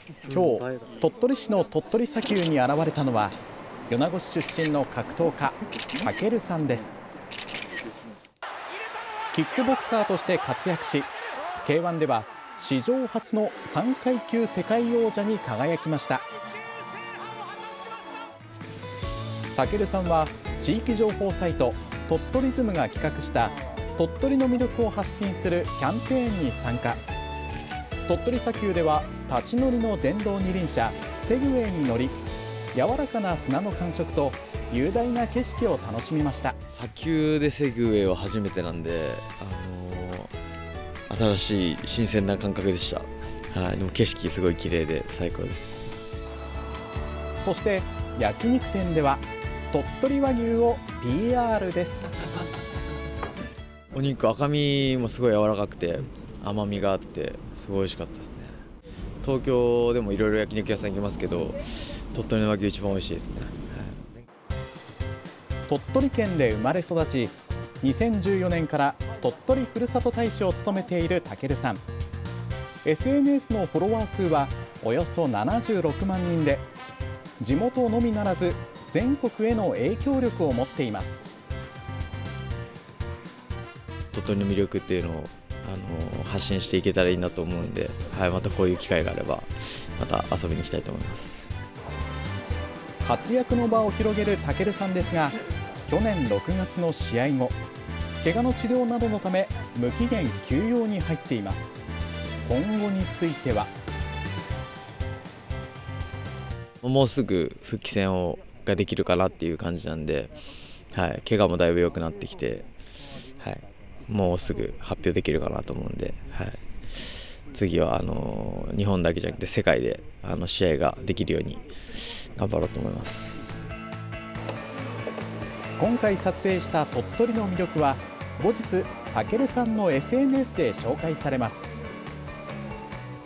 今日、鳥取市の鳥取砂丘に現れたのは米子市出身の格闘家タケルさんです。キックボクサーとして活躍し K1 では史上初の3階級世界王者に輝きました。タケルさんは地域情報サイト鳥取ズムが企画した鳥取の魅力を発信するキャンペーンに参加。鳥取砂丘では立ち乗りの電動二輪車セグウェイに乗り、柔らかな砂の感触と雄大な景色を楽しみました。 砂丘でセグウェイは初めてなんで、新しい新鮮な感覚でした。はい、でも景色すごい綺麗で最高です。 そして焼肉店では鳥取和牛を PR です。 お肉赤身もすごい柔らかくて甘みがあってすごい美味しかったですね。東京でもいろいろ焼肉屋さん行きますけど、鳥取の和牛一番美味しいですね。 鳥取県で生まれ育ち、2014年から鳥取ふるさと大使を務めているタケルさん。 SNS のフォロワー数はおよそ76万人で、地元のみならず全国への影響力を持っています。 鳥取の魅力っていうのを発信していけたらいいなと思うんで、はい、またこういう機会があればまた遊びに行きたいと思います。 活躍の場を広げるタケルさんですが、去年6月の試合後、怪我の治療などのため無期限休養に入っています。今後については、 もうすぐ復帰戦ができるかなっていう感じなんで、はい、怪我もだいぶ良くなってきて、はい、もうすぐ発表できるかなと思うんで、はい、次は日本だけじゃなくて世界で試合ができるように頑張ろうと思います。 今回撮影した鳥取の魅力は後日タケルさんの SNS で紹介されます。